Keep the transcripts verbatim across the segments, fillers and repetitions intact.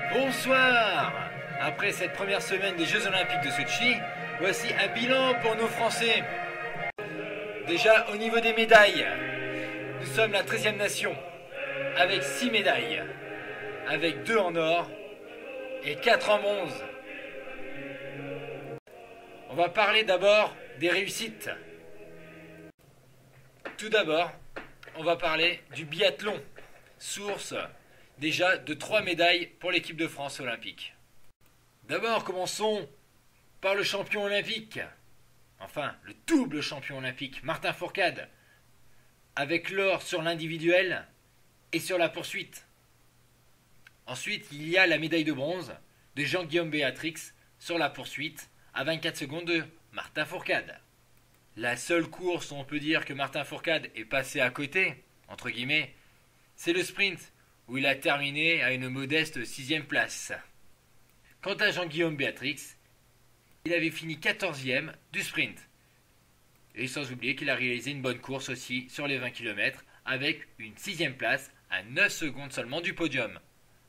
Bonsoir. Après cette première semaine des Jeux Olympiques de Sochi, voici un bilan pour nos Français. Déjà au niveau des médailles, nous sommes la treizième nation, avec six médailles, avec deux en or et quatre en bronze. On va parler d'abord des réussites. Tout d'abord, on va parler du biathlon, source déjà de trois médailles pour l'équipe de France olympique. D'abord, commençons par le champion olympique, enfin le double champion olympique, Martin Fourcade, avec l'or sur l'individuel et sur la poursuite. Ensuite, il y a la médaille de bronze de Jean-Guillaume Béatrix sur la poursuite à vingt-quatre secondes de Martin Fourcade. La seule course où on peut dire que Martin Fourcade est passé à côté, entre guillemets, c'est le sprint, où il a terminé à une modeste sixième place. Quant à Jean-Guillaume Béatrix, il avait fini quatorzième du sprint. Et sans oublier qu'il a réalisé une bonne course aussi sur les vingt kilomètres, avec une sixième place à neuf secondes seulement du podium.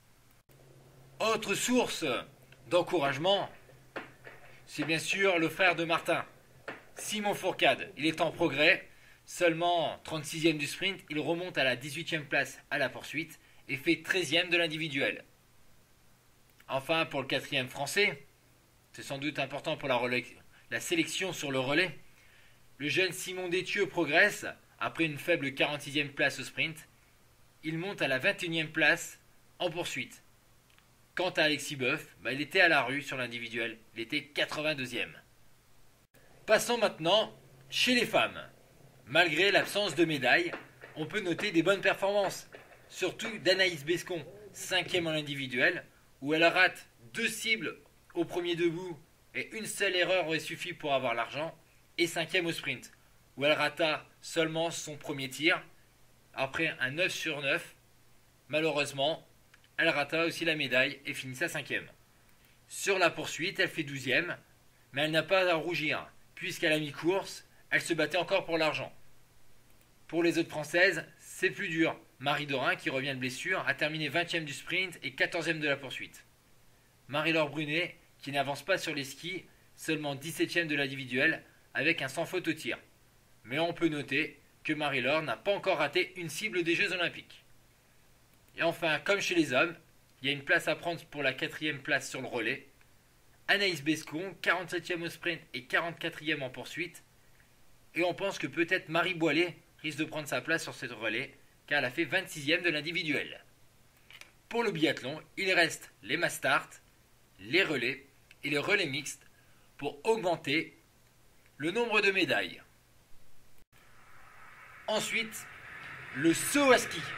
Autre source d'encouragement, c'est bien sûr le frère de Martin, Simon Fourcade. Il est en progrès, seulement trente-sixième du sprint, il remonte à la dix-huitième place à la poursuite et fait treizième de l'individuel. Enfin, pour le quatrième français, c'est sans doute important pour la, relais, la sélection sur le relais, le jeune Simon Détieux progresse après une faible quarante-sixième place au sprint. Il monte à la vingt et unième place en poursuite. Quant à Alexis Boeuf, bah, il était à la rue sur l'individuel, il était quatre-vingt-deuxième. Passons maintenant chez les femmes. Malgré l'absence de médailles, on peut noter des bonnes performances, surtout d'Anaïs Bescon, cinquième en individuel, où elle rate deux cibles au premier debout et une seule erreur aurait suffi pour avoir l'argent, et cinquième au sprint, où elle rata seulement son premier tir, après un neuf sur neuf. Malheureusement, elle rata aussi la médaille et finit sa cinquième. Sur la poursuite, elle fait douzième, mais elle n'a pas à rougir, puisqu'à la mi-course, elle se battait encore pour l'argent. Pour les autres françaises, c'est plus dur. Marie Dorin, qui revient de blessure, a terminé vingtième du sprint et quatorzième de la poursuite. Marie-Laure Brunet, qui n'avance pas sur les skis, seulement dix-septième de l'individuel, avec un sans faute au tir. Mais on peut noter que Marie-Laure n'a pas encore raté une cible des Jeux Olympiques. Et enfin, comme chez les hommes, il y a une place à prendre pour la quatrième place sur le relais. Anaïs Bescon, quarante-septième au sprint et quarante-quatrième en poursuite. Et on pense que peut-être Marie Boilet risque de prendre sa place sur cette relais, car elle a fait vingt-sixième de l'individuel. Pour le biathlon, il reste les mass start, les relais et les relais mixtes pour augmenter le nombre de médailles. Ensuite, le saut à ski.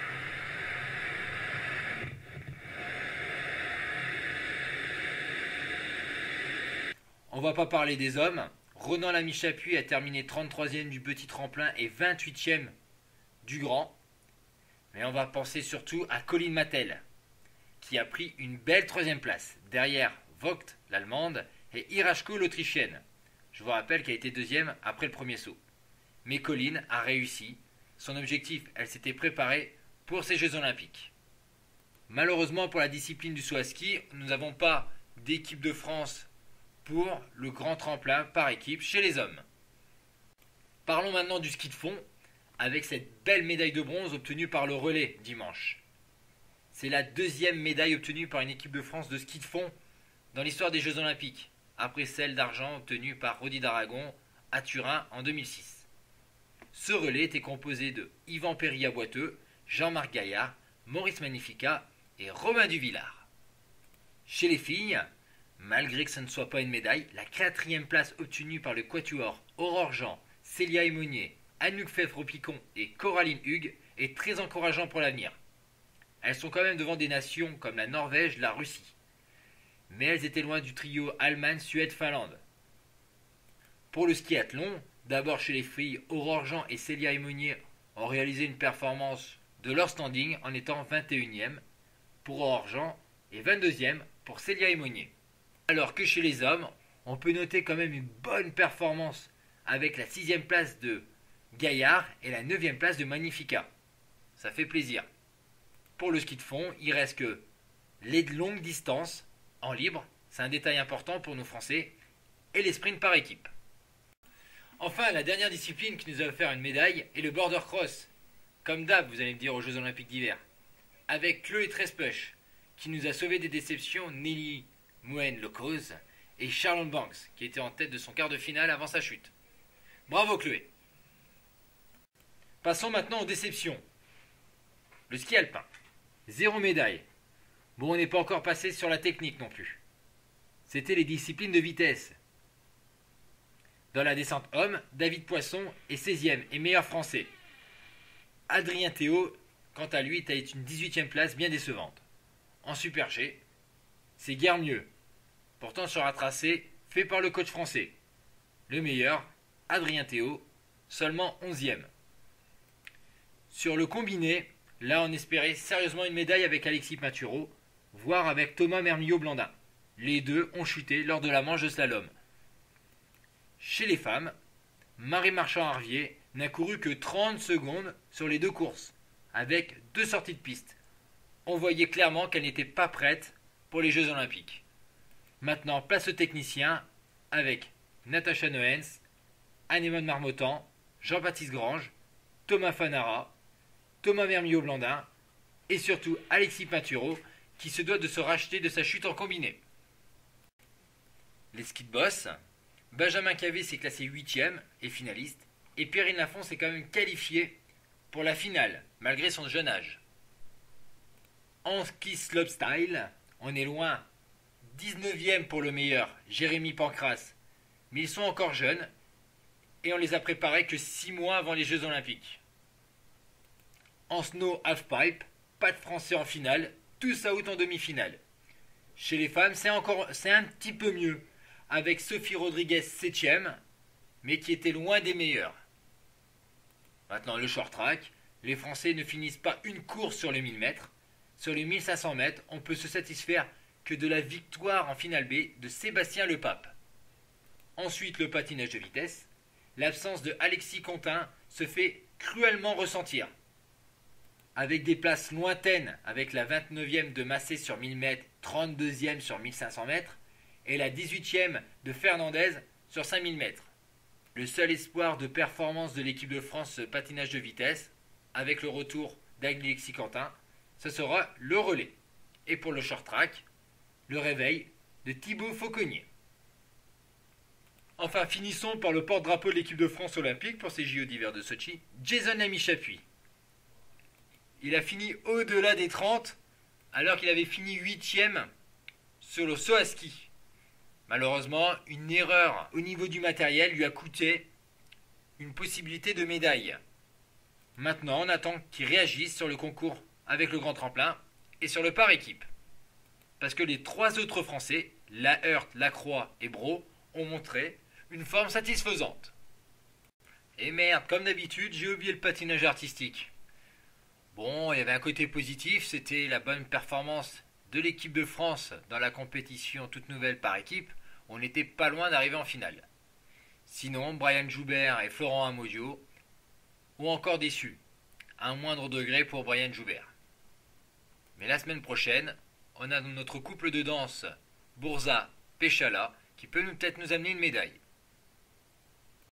On va pas parler des hommes. Ronan Lamy-Chapuis a terminé trente-troisième du petit tremplin et vingt-huitième du grand. Mais on va penser surtout à Colin Mattel, qui a pris une belle troisième place, derrière Vogt, l'allemande, et Irashko, l'autrichienne. Je vous rappelle qu'elle a été deuxième après le premier saut. Mais Colin a réussi. Son objectif, elle s'était préparée pour ces Jeux Olympiques. Malheureusement pour la discipline du saut à ski, nous n'avons pas d'équipe de France pour le grand tremplin par équipe chez les hommes. Parlons maintenant du ski de fond, avec cette belle médaille de bronze obtenue par le relais dimanche. C'est la deuxième médaille obtenue par une équipe de France de ski de fond dans l'histoire des Jeux Olympiques, après celle d'argent obtenue par Rodi d'Aragon à Turin en deux mille six. Ce relais était composé de Yvan Perrier-Boiteux, Jean-Marc Gaillard, Maurice Magnifica et Romain Duvillard. Chez les filles, malgré que ce ne soit pas une médaille, la quatrième place obtenue par le quatuor Aurore Jean, Célia Aymonier, Anouk Fèvre-Picon et Coraline Hugues est très encourageant pour l'avenir. Elles sont quand même devant des nations comme la Norvège, la Russie. Mais elles étaient loin du trio Allemagne, Suède, Finlande. Pour le skiathlon, d'abord chez les filles, Aurore Jean et Célia Aymonier ont réalisé une performance de leur standing en étant vingt et unième pour Aurore Jean et vingt-deuxième pour Célia Aymonier. Alors que chez les hommes, on peut noter quand même une bonne performance avec la sixième place de Gaillard et la neuvième place de Magnifica. Ça fait plaisir. Pour le ski de fond, il reste que les longues distances en libre, c'est un détail important pour nos Français, et les sprints par équipe. Enfin, la dernière discipline qui nous a offert une médaille est le border cross. Comme d'hab, vous allez me dire, aux Jeux Olympiques d'hiver. Avec Chloé Trespech, qui nous a sauvé des déceptions, Nelly Moen-Locose et Charlotte Banks, qui était en tête de son quart de finale avant sa chute. Bravo Chloé. Passons maintenant aux déceptions. Le ski alpin. Zéro médaille. Bon, on n'est pas encore passé sur la technique non plus. C'était les disciplines de vitesse. Dans la descente homme, David Poisson est seizième et meilleur français. Adrien Théo, quant à lui, est une dix-huitième place bien décevante. En super G, c'est guère mieux. Pourtant sur un tracé fait par le coach français. Le meilleur, Adrien Théo, seulement onzième. Sur le combiné, là on espérait sérieusement une médaille avec Alexis Pinturo, voire avec Thomas Mermillot-Blandin. Les deux ont chuté lors de la manche de slalom. Chez les femmes, Marie Marchand-Harvier n'a couru que trente secondes sur les deux courses, avec deux sorties de piste. On voyait clairement qu'elle n'était pas prête pour les Jeux Olympiques. Maintenant, place aux techniciens avec Natacha Noens, Anémone Marmottan, Jean-Baptiste Grange, Thomas Fanara, Thomas Mermillot-Blandin et surtout Alexis Pinturo qui se doit de se racheter de sa chute en combiné. Les skis de boss, Benjamin Cavé s'est classé huitième et finaliste, et Perrine Lafont s'est quand même qualifié pour la finale, malgré son jeune âge. En ski slopestyle, on est loin. dix-neuvième pour le meilleur, Jérémy Pancras. Mais ils sont encore jeunes, et on les a préparés que six mois avant les Jeux Olympiques. En snow halfpipe, pas de Français en finale, tous out en demi-finale. Chez les femmes, c'est encore, c'est un petit peu mieux, avec Sophie Rodriguez septième, mais qui était loin des meilleurs. Maintenant, le short track, les Français ne finissent pas une course sur les mille mètres. Sur les mille cinq cents mètres, on peut se satisfaire que de la victoire en finale B de Sébastien Lepape. Ensuite, le patinage de vitesse. L'absence de Alexis Contin se fait cruellement ressentir. Avec des places lointaines, avec la vingt-neuvième de Massé sur mille mètres, trente-deuxième sur mille cinq cents mètres, et la dix-huitième de Fernandez sur cinq mille mètres. Le seul espoir de performance de l'équipe de France patinage de vitesse, avec le retour d'Alexis Contin, ce sera le relais. Et pour le short track, le réveil de Thibaut Fauconnier. Enfin, finissons par le porte-drapeau de l'équipe de France olympique pour ces J O d'hiver de Sochi, Jason Lamy-Chapuis. Il a fini au-delà des trente, alors qu'il avait fini huitième sur le saut à ski. Malheureusement, une erreur au niveau du matériel lui a coûté une possibilité de médaille. Maintenant, on attend qu'il réagisse sur le concours avec le grand tremplin et sur le par équipe. Parce que les trois autres Français, Laheurt, Lacroix et Brault, ont montré une forme satisfaisante. Et merde, comme d'habitude, j'ai oublié le patinage artistique. Bon, il y avait un côté positif, c'était la bonne performance de l'équipe de France dans la compétition toute nouvelle par équipe. On n'était pas loin d'arriver en finale. Sinon, Brian Joubert et Florent Amodio ont encore déçu. À un moindre degré pour Brian Joubert. Mais la semaine prochaine, on a notre couple de danse Bourza-Péchala qui peut peut-être nous amener une médaille.